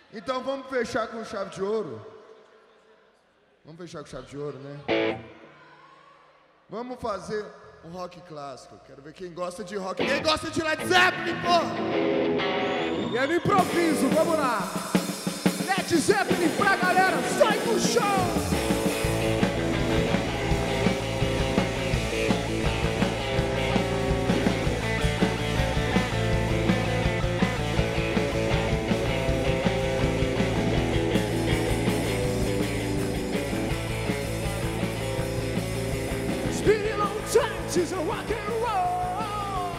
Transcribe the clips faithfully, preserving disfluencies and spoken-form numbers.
Então vamos fechar com chave de ouro? Vamos fechar com chave de ouro, né? Vamos fazer um rock clássico. Quero ver quem gosta de rock. Quem gosta de Led Zeppelin, porra! E é no improviso, vamos lá! Led Zeppelin pra galera, sai do show! It's been a long time since I rock and roll.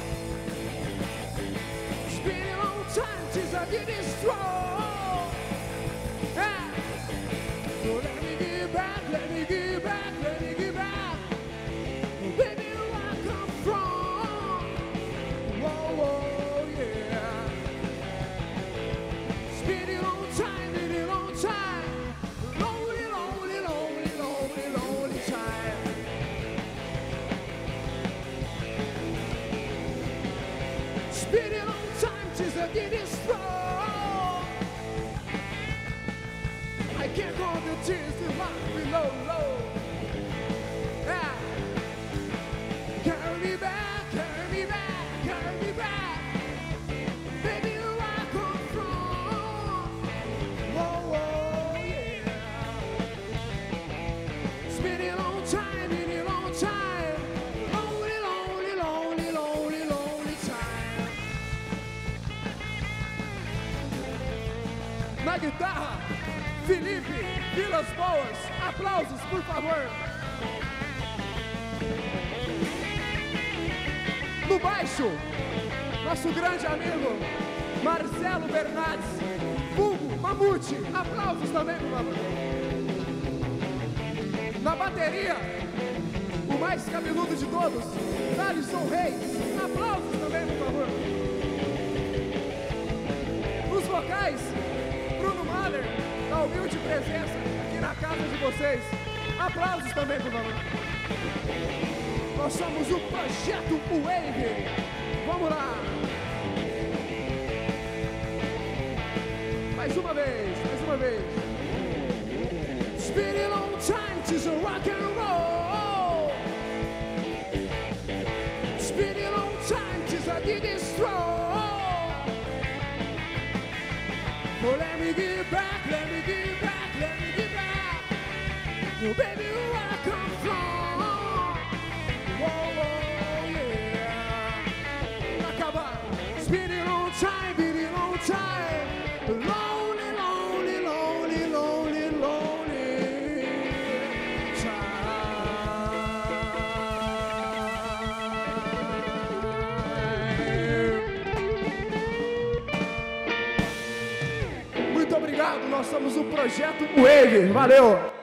It's been a long time since I did it strong. Ah. So let me get back, let me get back, let me get back. Oh, baby, where I come from. Whoa, whoa, yeah. It's been a long time, been a long time. Lonely, lonely, lonely, lonely, lonely time. It's been a long time since I did it strong. I can't hold the tears that lock me low, low. Yeah. Carry me back, carry me back, carry me back. Baby, where I come from. Whoa, whoa, yeah. It's been a long time, been a long time. Lonely, lonely, lonely, lonely, lonely time. Na guitarra, Felipe Vilas Boas. Aplausos, por favor. No baixo, nosso grande amigo Marcelo Bernardes. Vulgo Mamute. Aplausos também, por favor. Na bateria, o mais cabeludo de todos, Thalisson Reis. Aplausos também, por favor. Nos vocais, Bruno Mahler, da humilde presença aqui na casa de vocês. Aplausos também, por favor. Nós somos o Projeto Wave. Vamos lá. Mais uma vez, mais uma vez. It's been a long time since I rock and roll. It's been a long time since I did it strong. Oh, let me get back, let me get back, let me get back. Oh, baby, where I come from. Whoa, whoa, yeah. Pra acabar. It's been a long time, been a long time. Lonely, lonely, lonely, lonely, lonely time. Muito obrigado, nós somos o Projeto Wave. Valeu!